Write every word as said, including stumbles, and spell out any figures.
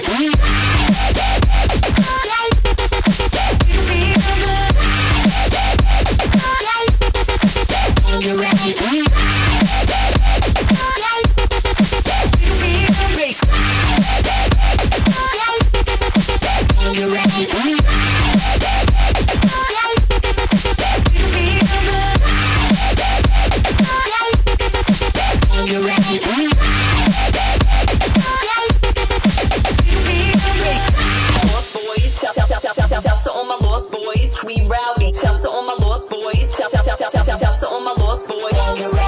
Shout to all my lost boys, we rowdy. Shout to all my lost boys. Shout, shout, shout, shout, shout, shout to all my lost boys.